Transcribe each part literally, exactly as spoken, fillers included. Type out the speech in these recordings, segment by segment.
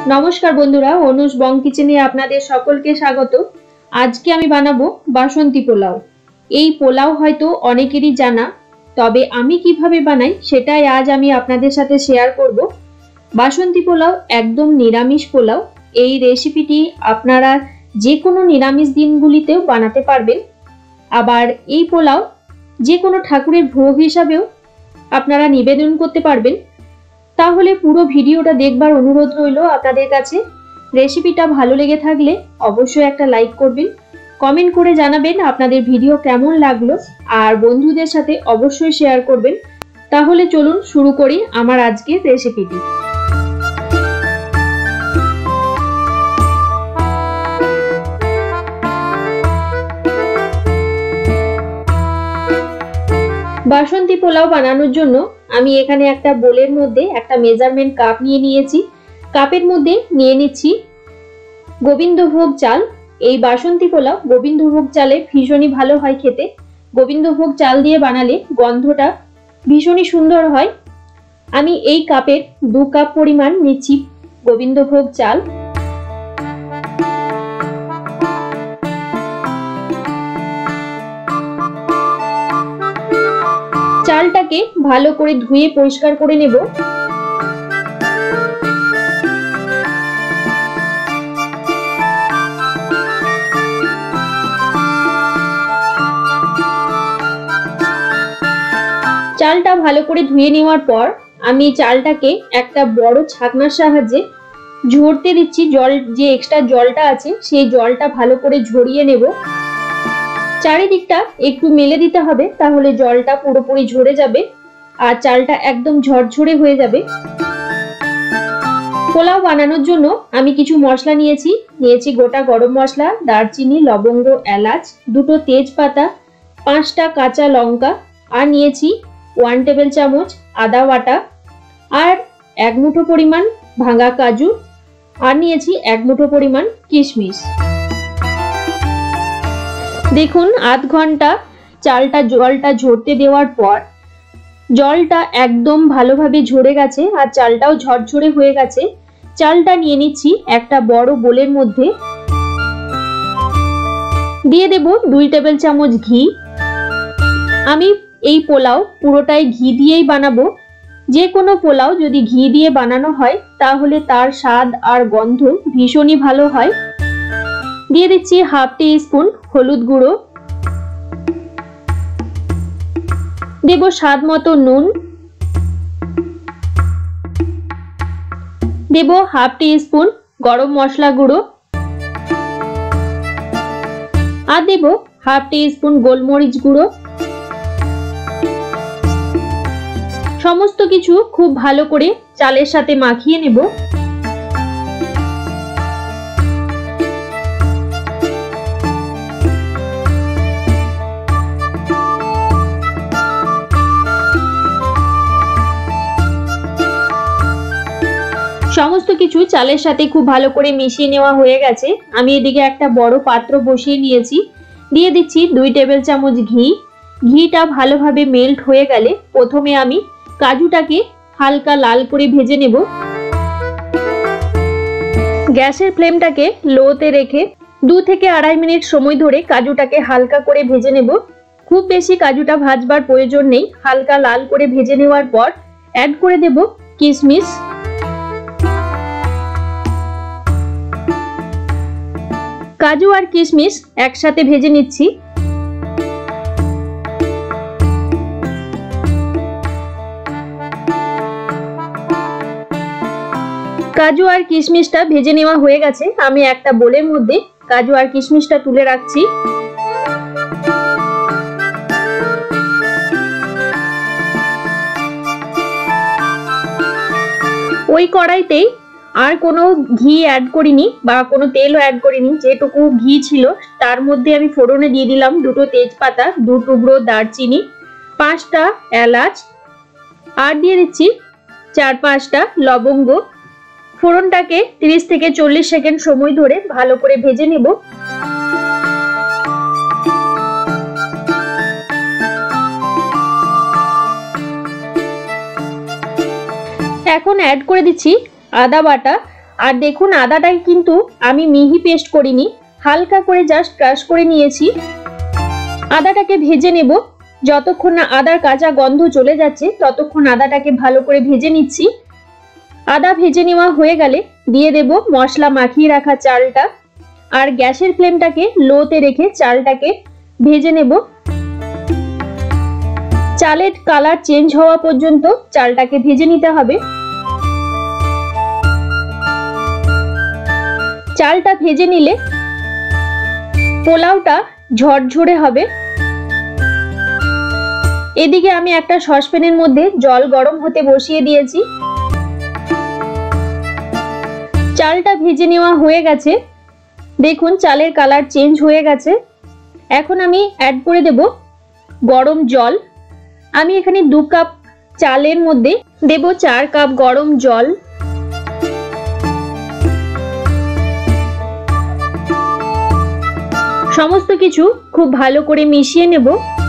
नमस्कार बंधुरा अनुज बंग किचेने आपनादेर सकलके स्वागत। आज के आमी बानाबो बासंती पोलाव। এই পোলাও হয়তো অনেকেরই জানা, তবে আমি কিভাবে বানাই সেটাই আজ আমি আপনাদের সাথে শেয়ার করব। বাসন্তী পোলাও একদম নিরামিষ পোলাও। এই রেসিপিটি আপনারা যে কোনো নিরামিষ দিনগুলিতেও বানাতে পারবেন। আবার এই পোলাও যে কোনো ঠাকুরের ভোগ হিসাবেও আপনারা নিবেদন করতে পারবেন। তাহলে পুরো ভিডিওটা দেখবার অনুরোধ রইল আপনাদের কাছে। রেসিপিটা ভালো লেগে থাকলে অবশ্যই একটা লাইক করবেন, কমেন্ট করে জানাবেন আপনাদের ভিডিও কেমন লাগলো, আর বন্ধুদের সাথে অবশ্যই শেয়ার করবেন। তাহলে চলুন শুরু করি আমার আজকের রেসিপিটি। বাসন্তী পোলাও বানানোর জন্য আমি এখানে একটা বোলের মধ্যে একটা মেজারমেন্ট কাপ নিয়ে নিয়েছি। কাপের মধ্যে নিয়ে নিচ্ছি গোবিন্দভোগ চাল। এই বাসন্তী পোলাও গোবিন্দভোগ চালে ভীষণই ভালো হয় খেতে। গোবিন্দভোগ চাল দিয়ে বানালে গন্ধটা ভীষণই সুন্দর হয়। আমি এই কাপের দু কাপ পরিমাণ নিচ্ছি গোবিন্দভোগ চাল। চালটাকে ভালো করে ধুয়ে পরিষ্কার করে নেব। চালটা ভালো করে ধুয়ে নেওয়ার পর আমি চালটাকে একটা বড় ছাকনার সাহায্যে ঝরতে দিচ্ছি। জল যে এক্সট্রা জলটা আছে সেই জলটা ভালো করে ঝরিয়ে নেব। চারিদিকটা একটু মেলে দিতে হবে, তাহলে জলটা পুরোপুরি ঝরে যাবে আর চালটা একদম ঝরঝরে হয়ে যাবে। পোলাও বানানোর জন্য আমি কিছু মশলা নিয়েছি। নিয়েছি গোটা গরম মশলা, দারচিনি, লবঙ্গ, এলাচ, দুটো তেজপাতা, পাঁচটা কাঁচা লঙ্কা, আর নিয়েছি ওয়ান টেবিল চামচ আদা বাটা, আর এক মুঠো পরিমাণ ভাঙা কাজু, আর নিয়েছি এক মুঠো পরিমাণ কিশমিশ। দেখুন আধ ঘন্টা চালটা জলটা ঝরতে দেওয়ার পর জলটা একদম ভালোভাবে ঝরে গেছে আর চালটাও ঝরঝরে হয়ে গেছে। চালটা নিয়ে নিচ্ছি একটা বড় বোলের মধ্যে। দিয়ে দেব দুই টেবিল চামচ ঘি। আমি এই পোলাও পুরোটাই ঘি দিয়েই বানাবো। যে কোনো পোলাও যদি ঘি দিয়ে বানানো হয় তাহলে তার স্বাদ আর গন্ধ ভীষণই ভালো হয়। দিয়ে দিচ্ছি হাফ টি স্পুন হলুদ গুঁড়ো, দেব স্বাদ মতো নুন, দেব হাফ টি স্পুন গরম মশলা গুঁড়ো, আর দেব হাফ টি স্পুন গোলমরিচ গুঁড়ো। সমস্ত কিছু খুব ভালো করে চালের সাথে মাখিয়ে নেব। সমস্ত কিছু চালের সাথে খুব ভালো করে মিশিয়ে নেওয়া হয়ে গেছে। আমি এদিকে একটা বড় পাত্র বসিয়ে নিয়েছি। দিয়ে দিচ্ছি দুই টেবিল চামচ ঘি। ঘিটা ভালোভাবে মেল্ট হয়ে গেলে প্রথমে আমি কাজুটাকে হালকা লাল করে ভেজে নেব। গ্যাসের ফ্লেমটাকে লোতে রেখে দু থেকে আড়াই মিনিট সময় ধরে কাজুটাকে হালকা করে ভেজে নেব। খুব বেশি কাজুটা ভাজবার প্রয়োজন নেই। হালকা লাল করে ভেজে নেওয়ার পর অ্যাড করে দেব কিশমিশ। কাজু আর কিশমিশ একসাথে ভেজে নিচ্ছি। কাজু আর কিশমিশটা ভেজে নেওয়া হয়ে গেছে। আমি একটা বোলের মধ্যে কাজু আর কিশমিশটা তুলে রাখছি। ওই কড়াইতেই আর কোনো ঘি অ্যাড করিনি বা কোনো তেলও অ্যাড করিনি। যেটুকু ঘি ছিল তার মধ্যে আমি ফোড়নে দিয়ে দিলাম দুটো তেজপাতা, দু টুকরো দারচিনি, পাঁচটা এলাচ, আর দিয়ে দিচ্ছি চার পাঁচটা লবঙ্গ। ফোড়নটাকে তিরিশ থেকে চল্লিশ সেকেন্ড সময় ধরে ভালো করে ভেজে নেব। এখন অ্যাড করে দিচ্ছি আদা বাটা। আর দেখুন আদাটাই কিন্তু আমি মিহি পেস্ট করিনি, হালকা করে জাস্ট ক্রাশ করে নিয়েছি। আদাটাকে ভেজে নেব, যতক্ষণ না আদার কাঁচা গন্ধ চলে যাচ্ছে ততক্ষণ আদাটাকে ভালো করে ভেজে নিচ্ছি। আদা ভেজে নেওয়া হয়ে গেলে দিয়ে দেব মশলা মাখিয়ে রাখা চালটা, আর গ্যাসের ফ্লেমটাকে লোতে রেখে চালটাকে ভেজে নেব। চালের কালার চেঞ্জ হওয়া পর্যন্ত চালটাকে ভেজে নিতে হবে। চালটা ভেজে নিলে পোলাওটা ঝরঝরে হবে। এদিকে আমি একটা সসপ্যানের মধ্যে জল গরম হতে বসিয়ে দিয়েছি। চালটা ভেজে নেওয়া হয়ে গেছে, দেখুন চালের কালার চেঞ্জ হয়ে গেছে। এখন আমি অ্যাড করে দেব গরম জল। আমি এখানে দু কাপ চালের মধ্যে দেব চার কাপ গরম জল। সমস্ত কিছু খুব ভালো করে মিশিয়ে নেব।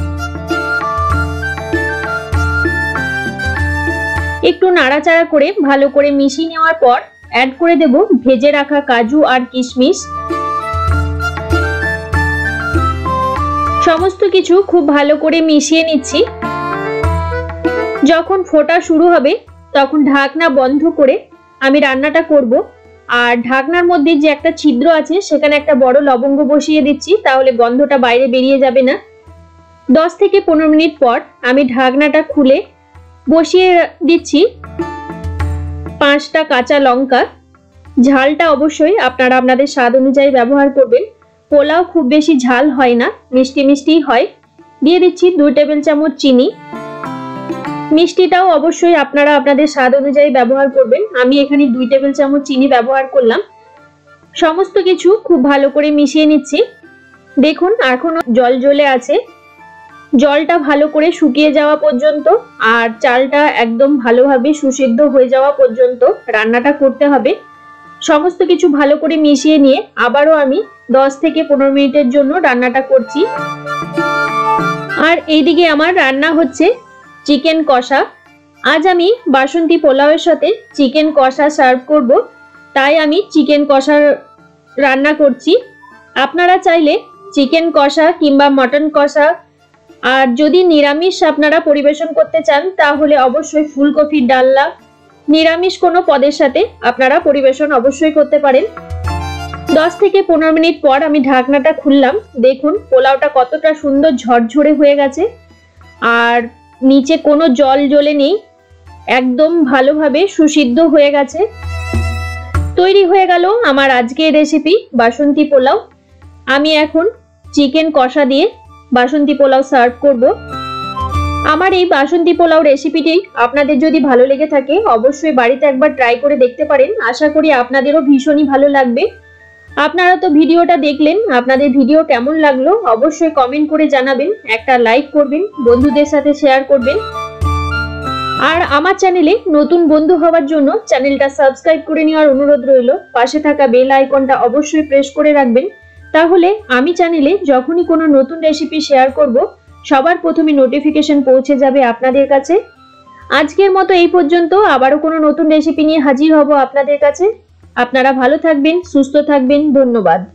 একটু নাড়াচাড়া করে ভালো করে মিশিয়ে নেওয়ার পর অ্যাড করে দেব ভেজে রাখা কাজু আর কিশমিশ। সমস্ত কিছু খুব ভালো করে মিশিয়ে নিচ্ছি। যখন ফোটা শুরু হবে তখন ঢাকনা বন্ধ করে আমি রান্নাটা করব। আর ঢাকনার মধ্যে যে একটা ছিদ্র আছে সেখানে একটা বড় লবঙ্গ বসিয়ে দিচ্ছি, তাহলে গন্ধটা বাইরে বেরিয়ে যাবে না। দশ থেকে পনেরো মিনিট পর আমি ঢাকনাটা খুলে বসিয়ে দিচ্ছি পাঁচটা কাঁচা লঙ্কা। ঝালটা অবশ্যই আপনারা আপনাদের স্বাদ অনুযায়ী ব্যবহার করবেন। পোলাও খুব বেশি ঝাল হয় না, মিষ্টি মিষ্টি হয়। দিয়ে দিচ্ছি দুই টেবিল চামচ চিনি। মিষ্টিটাও অবশ্যই আপনারা আপনাদের স্বাদ অনুযায়ী ব্যবহার করবেন। আমি এখানে দুই টেবিল চামচ চিনি ব্যবহার করলাম। সমস্ত কিছু খুব ভালো করে মিশিয়ে নিচ্ছি। দেখুন এখনো জল জ্বলে আছে, জলটা ভালো করে শুকিয়ে যাওয়া পর্যন্ত আর চালটা একদম ভালোভাবে সুসিদ্ধ হয়ে যাওয়া পর্যন্ত রান্নাটা করতে হবে। সমস্ত কিছু ভালো করে মিশিয়ে নিয়ে আবারও আমি দশ থেকে পনেরো মিনিটের জন্য রান্নাটা করছি। আর এইদিকে আমার রান্না হচ্ছে চিকেন কষা। আজ আমি বাসন্তী পোলাওয়ের সাথে চিকেন কষা সার্ভ করব, তাই আমি চিকেন কষা রান্না করছি। আপনারা চাইলে চিকেন কষা কিংবা মটন কষা, আর যদি নিরামিষ আপনারা পরিবেশন করতে চান তাহলে অবশ্যই ফুলকপির ডালনা, নিরামিষ কোনো পদের সাথে আপনারা পরিবেশন অবশ্যই করতে পারেন। দশ থেকে পনেরো মিনিট পর আমি ঢাকনাটা খুললাম। দেখুন পোলাওটা কতটা সুন্দর ঝরঝরে হয়ে গেছে, আর নিচে কোনো জল জ্বলে নেই, একদম ভালোভাবে সুসিদ্ধ হয়ে গেছে। তৈরি হয়ে গেল আমার আজকের রেসিপি বাসন্তী পোলাও। আমি এখন চিকেন কষা দিয়ে বাসন্তী পোলাও সার্ভ করব। আমার এই বাসন্তী পোলাও রেসিপিটি আপনাদের যদি ভালো লেগে থাকে অবশ্যই বাড়িতে একবার ট্রাই করে দেখতে পারেন। আশা করি আপনাদেরও ভীষণই ভালো লাগবে। আপনারা তো ভিডিওটা দেখলেন, আপনাদের ভিডিও কেমন লাগলো অবশ্যই কমেন্ট করে জানাবেন, একটা লাইক করবেন, বন্ধুদের সাথে শেয়ার করবেন। আর আমার চ্যানেলে নতুন বন্ধু হওয়ার জন্য চ্যানেলটা সাবস্ক্রাইব করে নেওয়ার অনুরোধ রইল। পাশে থাকা বেল আইকনটা অবশ্যই প্রেস করে রাখবেন, তাহলে আমি চ্যানেলে যখনই কোনো নতুন রেসিপি শেয়ার করব সবার প্রথমে নোটিফিকেশন পৌঁছে যাবে আপনাদের কাছে। আজকের মতো এই পর্যন্ত, আবারও কোনো নতুন রেসিপি নিয়ে হাজির হব আপনাদের কাছে। আপনারা ভালো থাকবেন, সুস্থ থাকবেন, ধন্যবাদ।